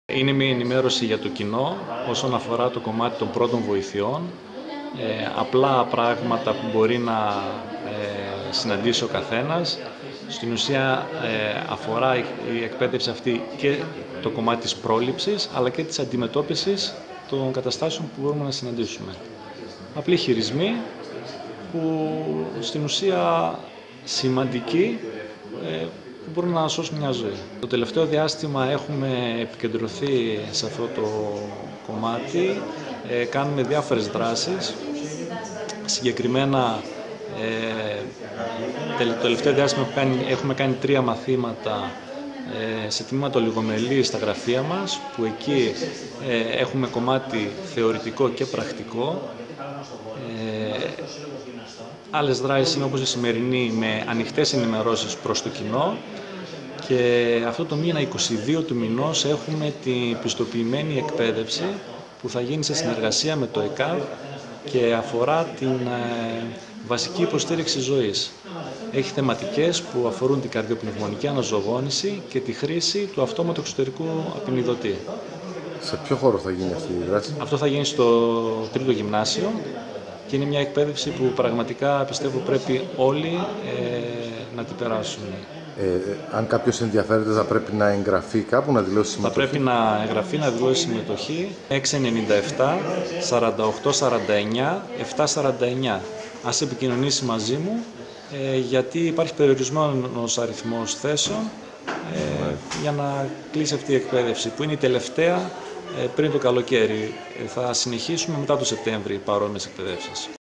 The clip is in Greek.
Είναι μια ενημέρωση για το κοινό όσον αφορά το κομμάτι των πρώτων βοηθειών, απλά πράγματα που μπορεί να συναντήσει ο καθένας. Στην ουσία αφορά η εκπαίδευση αυτή και το κομμάτι της πρόληψης, αλλά και της αντιμετώπισης των καταστάσεων που μπορούμε να συναντήσουμε. Απλοί χειρισμοί που στην ουσία σημαντικοί, που μπορούν να σώσουν μια ζωή. Το τελευταίο διάστημα έχουμε επικεντρωθεί σε αυτό το κομμάτι, κάνουμε διάφορες δράσεις. Συγκεκριμένα, το τελευταίο διάστημα έχουμε κάνει 3 μαθήματα σε τμήματα ολιγομελή στα γραφεία μας, που εκεί έχουμε κομμάτι θεωρητικό και πρακτικό. Άλλες δράσεις είναι όπως η σημερινή, με ανοιχτές ενημερώσεις προς το κοινό, και αυτό το μήνα 22 του μηνός έχουμε την πιστοποιημένη εκπαίδευση που θα γίνει σε συνεργασία με το ΕΚΑΒ και αφορά την βασική υποστήριξη ζωής. Έχει θεματικές που αφορούν την καρδιοπνευμονική αναζωογόνηση και τη χρήση του αυτόματου εξωτερικού απεινιδωτή. Σε ποιο χώρο θα γίνει αυτή η δράση? Αυτό θα γίνει στο 3ο γυμνάσιο και είναι μια εκπαίδευση που πραγματικά πιστεύω πρέπει όλοι να την περάσουν. Αν κάποιος ενδιαφέρεται, θα πρέπει να εγγραφεί κάπου, να δηλώσει συμμετοχή? Θα πρέπει να εγγραφεί, να δηλώσει συμμετοχή. 697 48 49 749. Ας επικοινωνήσει μαζί μου, γιατί υπάρχει περιορισμένος αριθμός θέσεων για να κλείσει αυτή η εκπαίδευση, που είναι η τελευταία πριν το καλοκαίρι. Θα συνεχίσουμε μετά το Σεπτέμβρη παρόμοιες εκπαιδεύσεις.